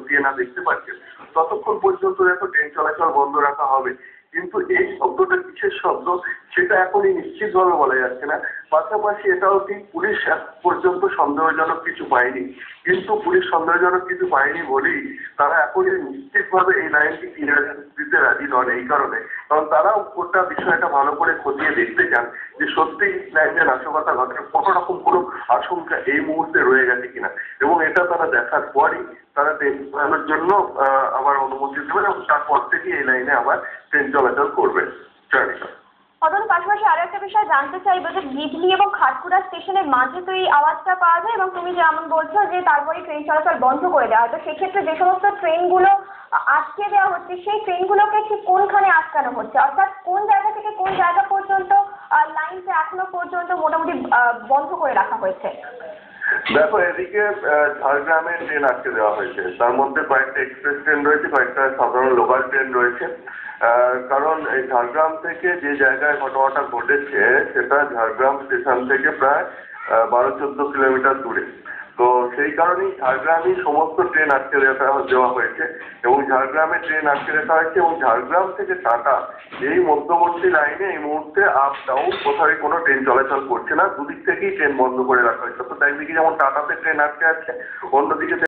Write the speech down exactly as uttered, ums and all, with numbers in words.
খতিয়ে না দেখতে পাচ্ছেন ততক্ষণ পর্যন্ত দেখো ট্রেন চলাচল বন্ধ রাখা হবে। কিন্তু এই শব্দটা কিসের শব্দ সেটা এখনই নিশ্চিতভাবে বলা যাচ্ছে না। পাশাপাশি এটাও ঠিক পুলিশ এখন পর্যন্ত সন্দেহজনক কিছু পায়নি। কিন্তু পুলিশ সন্দেহজনক কিছু পায়নি বলেই তারা এখনই নিশ্চিতভাবে এই লাইনটি ক্লিয়ার দিতে রাজি নন, এই কারণে কারণ তারাও গোটা বিষয়টা ভালো করে খতিয়ে দেখতে চান যে সত্যি লাইনে নাশকতা ঘটার কোনো রকম কোনো আশঙ্কা এই মুহূর্তে রয়ে গেছে কিনা, এবং এটা তারা দেখার পরই তারা ট্রেন চালানোর জন্য আবার অনুমতি দেবেন এবং তারপর থেকে এই লাইনে আবার ট্রেন চলাচল করবে। অতএব পাশাপাশি আরো একটা বিষয় জানতে চাইবো যে বিজলি এবং খাটকুড়া স্টেশনের মাঝে তো এই আওয়াজটা পাওয়া যায় এবং তুমি যেমন বলছো যে তারপরে ট্রেন চলাচল বন্ধ করে দেওয়া হয়, তো সেক্ষেত্রে যে সমস্ত ট্রেনগুলো আটকে দেওয়া হচ্ছে সেই ট্রেনগুলোকে ঠিক কোনখানে আটকানো হচ্ছে, অর্থাৎ কোন জায়গা থেকে কোন জায়গা পর্যন্ত লাইনটা এখনো পর্যন্ত মোটামুটি বন্ধ করে রাখা হয়েছে? দেখো, এদিকে ঝাড়গ্রামে ট্রেন আটকে দেওয়া হয়েছে, তার মধ্যে কয়েকটা এক্সপ্রেস ট্রেন রয়েছে, কয়েকটা সাধারণ লোকাল ট্রেন রয়েছে। কারণ এই ঝাড়গ্রাম থেকে যে জায়গায় ঘটনাটা ঘটেছে সেটা ঝাড়গ্রাম স্টেশন থেকে প্রায় বারো চোদ্দ কিলোমিটার দূরে। তো সেই কারণেই ঝাড়গ্রামই সমস্ত ট্রেন আটকে দেওয়া হয়েছে এবং ঝাড়গ্রামে ট্রেন আটকে রাখা হয়েছে এবং ঝাড়গ্রাম থেকে টাটা এই মধ্যবর্তী লাইনে এই মুহূর্তে আপ ডাউন কোথাও কোনো ট্রেন চলাচল করছে না, দুদিক থেকেই ট্রেন বন্ধ করে রাখা হয়েছে। তো একদিকে যেমন টাটাতে ট্রেন আটকে আছে, অন্যদিকে